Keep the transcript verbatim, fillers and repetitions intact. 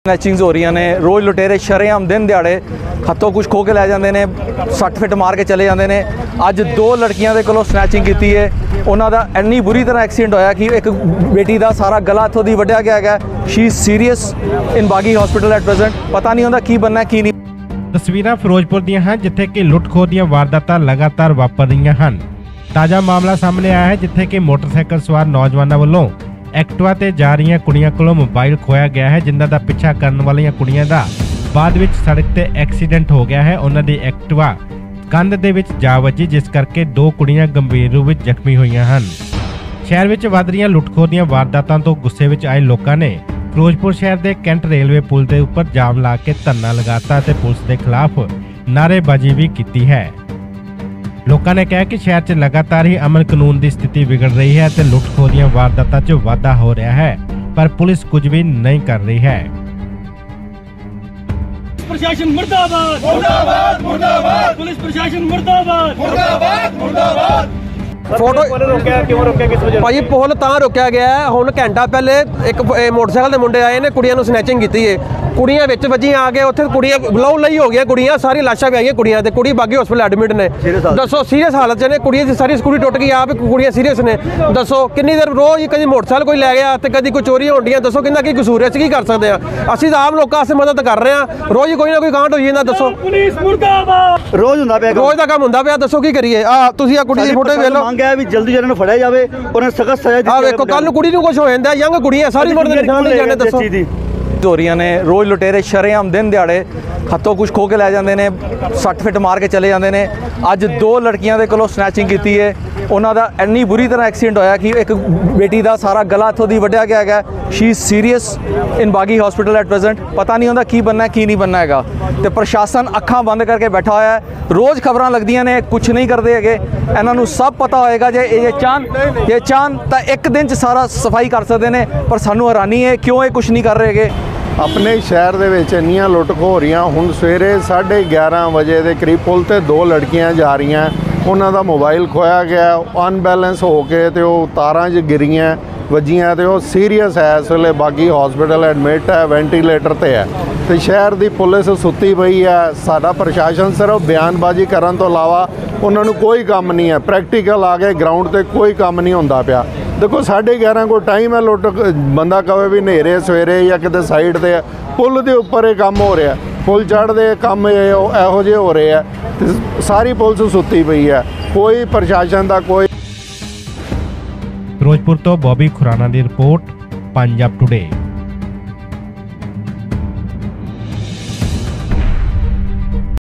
Snatchings हो रही ने रोज़ लुटेरे शरेआम दिन दिहाड़े हथों कुछ खो के लै जाते हैं, सट फिट मार के चले जाते हैं। अज दो लड़कियों के कोलों स्नैचिंग की है, उन्होंने इन्नी बुरी तरह एक्सीडेंट होया कि एक बेटी का सारा गला हथों की वड्ढिया गया है। शी इज सीरीयस इन बागी हॉस्पिटल एट प्रेजेंट, पता नहीं होंदा की बनना की नहीं। तस्वीरां फिरोजपुर ਦੀਆਂ ਹਨ ਜਿੱਥੇ ਕਿ ਲੁੱਟ ਖੋਹ ਦੀਆਂ ਵਾਰਦਾਤਾਂ ਲਗਾਤਾਰ ਵਾਪਰ ਰਹੀਆਂ ਹਨ। ਤਾਜ਼ਾ ਮਾਮਲਾ ਸਾਹਮਣੇ ਆਇਆ ਹੈ ਜਿੱਥੇ ਕਿ ਮੋਟਰਸਾਈਕਲ ਸਵਾਰ ਨੌਜਵਾਨਾਂ ਵੱਲੋਂ ਐਕਟਿਵਾ ਤੇ ਜਾ ਰਹੀਆਂ ਕੁੜੀਆਂ ਕੋਲੋਂ ਮੋਬਾਈਲ ਖੋਇਆ ਗਿਆ ਹੈ, ਜਿਨ੍ਹਾਂ ਦਾ ਪਿੱਛਾ ਕਰਨ ਵਾਲੀਆਂ ਕੁੜੀਆਂ ਦਾ ਬਾਅਦ ਵਿੱਚ ਸੜਕ ਤੇ ਐਕਸੀਡੈਂਟ ਹੋ ਗਿਆ ਹੈ। ਉਹਨਾਂ ਦੀ ਐਕਟਿਵਾ ਕੰਧ ਦੇ ਵਿੱਚ ਜਾ ਵੱਜੀ, ਜਿਸ ਕਰਕੇ ਦੋ ਕੁੜੀਆਂ ਗੰਭੀਰ ਰੂਪ ਵਿੱਚ ਜ਼ਖਮੀ ਹੋਈਆਂ ਹਨ। ਸ਼ਹਿਰ ਵਿੱਚ ਵੱਧ ਰਹੀਆਂ ਲੁੱਟ ਖੋਹ ਦੀਆਂ ਵਾਰਦਾਤਾਂ ਤੋਂ ਗੁੱਸੇ ਵਿੱਚ ਆਏ ਲੋਕਾਂ ਨੇ ਫਿਰੋਜ਼ਪੁਰ ਸ਼ਹਿਰ ਦੇ ਕੈਂਟ ਰੇਲਵੇ ਪੁਲ ਦੇ ਉੱਪਰ ਜਾਮ ਲਾ ਕੇ ਧਰਨਾ ਲਗਾਤਾ ਤੇ ਪੁਲਿਸ ਦੇ ਖਿਲਾਫ ਨਾਅਰੇਬਾਜ਼ੀ ਵੀ ਕੀਤੀ ਹੈ। ਲੋਕਾਂ ਨੇ ਕਿਹਾ ਕਿ ਸ਼ਹਿਰ 'ਚ ਲਗਾਤਾਰ ਹੀ ਅਮਨ ਕਾਨੂੰਨ ਦੀ ਸਥਿਤੀ ਵਿਗੜ ਰਹੀ ਹੈ ਤੇ ਲੁੱਟ ਖੋਹ ਦੀਆਂ ਵਾਰਦਾਤਾਂ 'ਚ ਵਾਧਾ ਹੋ ਰਿਹਾ ਹੈ, ਪਰ ਪੁਲਿਸ ਕੁਝ ਵੀ ਨਹੀਂ ਕਰ ਰਹੀ ਹੈ। प्रशासन मुर्दाबाद मुर्दाबाद मुर्दाबाद, पुलिस प्रशासन मुर्दाबाद मुर्दाबाद मुर्दाबाद। फोटो रोकया क्यों रोकया किस वजह भाई पुल तां रोकया गया है। हुण घंटा पहले एक मोटरसाइकिल दे मुंडे आए ने, कुड़ियां नूं स्नैचिंग कीती है, कुड़ियां विच वजियां आ गए, उत्थे कुड़ियां लहू लही हो गई, कुड़ियां सारी लाशां पई आईयां कुड़ियां ते कुड़ी बागी हॉस्पिटल एडमिट ने। दसो सीरीयस हालत च ने, कुड़ियां दी सारी स्कूटी टुट गई, आप कुड़ियां सीरीयस ने। दसो किन्नी देर रोज कदी मोटरसाइकिल कोई लै गया ते कदी कोई चोरी होंदियां, दसो किन्ना की कसूर है, की कर सकते हैं असीं तां आम लोकां वास्ते मदद कर रहे हां। रोज ही कोई ना कोई कांड हो जांदा, दसो पुलिस मुर्दाबाद रोज हुंदा पिया, रोज दा काम हुंदा पिया, दसो की करिए। आ तुसीं आ कुड़ी दी फोटो वेख लो, ਮੰਗ ਹੈ ਵੀ जल्दी जल्दी फड़िया जाए और सख्त सजा दी आ देखो कल कुड़ी नूं कुछ हो जांदा, यंग कुड़ियां सारी उम्र दे निशान नहीं जाने, दसो हो रही ने रोज़ लुटेरे शरेआम दिन दिहाड़े हथों कुछ खो के लै जाते हैं, सट फिट मार के चले जाते हैं। अज दो लड़कियों के कोलों स्नैचिंग की है, उन्होंने इन्नी बुरी तरह एक्सीडेंट होया कि एक बेटी का सारा गला हथों की वड्ढिया गया है। शी इज सीरीयस इन बागी हॉस्पिटल एट प्रेजेंट, पता नहीं होंदा की बनना की नहीं बनना हैगा। तो प्रशासन अखां बंद करके बैठा होया है, रोज़ खबरां लगदियां ने, कुछ नहीं करते है। इन्हों सब पता होएगा जे ये चाहन ये चाहन तो एक दिन च सारा सफाई कर सकते हैं, पर सानू हैरानी है क्यों ये कुछ नहीं कर रहे है। अपने शहर दे विच इन्नियां लुੱਟ ਖੋਹ हो रही। हुण सवेरे साढ़े ग्यारह बजे के करीब पुल ते दो लड़कियां जा रही, उन्हां दा मोबाइल खोया गया, अनबैलेंस हो के ते ओह तारां 'च गिरियां वजियां ते ओह सीरीयस है, इस वेले बागी हॉस्पिटल एडमिट है, वेंटीलेटर ते है। तो शहर की पुलिस सुत्ती पई है, साडा प्रशासन सिर्फ बयानबाजी करन तो इलावा उन्होंने कोई काम नहीं है। प्रैक्टिकल आ गए ग्राउंड ते कोई काम नहीं होंदा पिया। देखो साढ़े ग्यारह को टाइम है, लुट बंदा कहे भी नेरे सवेरे या किते साइड ते पुल के उपर ये काम हो रहा है, पुल चढ़ते काम इहो जे हो रहे हैं, सारी पुलिस सुत्ती पई है, कोई प्रशासन का कोई। फिरोजपुर तो बॉबी खुराना की रिपोर्ट, पंजाब टुडे।